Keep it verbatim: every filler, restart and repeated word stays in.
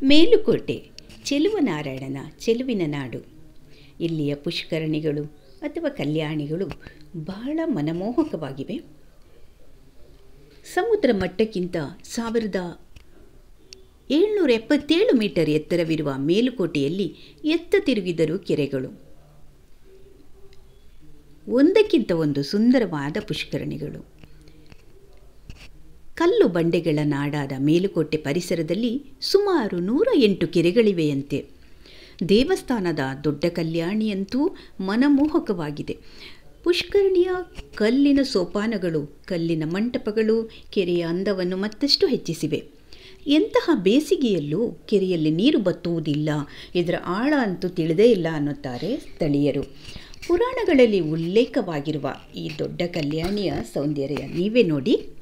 ಮೇಲುಕೋಟೆ ಚೆಲುವನಾರಾಯಣನ ಚೆಲುವಿನ ನಾಡು. ಇಲ್ಲಿಯ ಪುಷ್ಕರಣಿಗಳು ಅಥವಾ ಕಲ್ಯಾಣಿಗಳು ಬಹಳ ಮನಮೋಹಕವಾಗಿವೆ. ಸಮುದ್ರ ಮಟ್ಟಕ್ಕಿಂತ ಸಾವಿರದ ಏಳ್ನೂರ ಎಪ್ಪತ್ತೇಳು ಮೀಟರ್ ಎತ್ತರವಿರುವ ಮೇಲುಕೋಟೆಯಲ್ಲಿ ಎತ್ತ ತಿರುಗಿದರೂ ಕೆರೆಗಳು, ಒಂದಕ್ಕಿಂತ ಒಂದು ಸುಂದರವಾದ ಪುಷ್ಕರಣಿಗಳು. ಕಲ್ಲು ಬಂಡೆಗಳ ನಾಡಾದ ಮೇಲುಕೋಟೆ ಪರಿಸರದಲ್ಲಿ ಸುಮಾರು ನೂರ ಎಂಟು ಕೆರೆಗಳಿವೆಯಂತೆ. ದೇವಸ್ಥಾನದ ದೊಡ್ಡ ಕಲ್ಯಾಣಿಯಂತೂ ಮನಮೋಹಕವಾಗಿದೆ. ಪುಷ್ಕರಣಿಯ ಕಲ್ಲಿನ ಸೋಪಾನಗಳು, ಕಲ್ಲಿನ ಮಂಟಪಗಳು ಕೆರೆಯ ಅಂದವನ್ನು ಮತ್ತಷ್ಟು ಹೆಚ್ಚಿಸಿವೆ. ಎಂತಹ ಬೇಸಿಗೆಯಲ್ಲೂ ಕೆರೆಯಲ್ಲಿ ನೀರು ಬತ್ತುವುದಿಲ್ಲ, ಇದರ ಆಳ ಅಂತೂ ತಿಳಿದೇ ಇಲ್ಲ ಅನ್ನುತ್ತಾರೆ ಸ್ಥಳೀಯರು. ಪುರಾಣಗಳಲ್ಲಿ ಉಲ್ಲೇಖವಾಗಿರುವ ಈ ದೊಡ್ಡ ಕಲ್ಯಾಣಿಯ ಸೌಂದರ್ಯ ನೀವೇ ನೋಡಿ.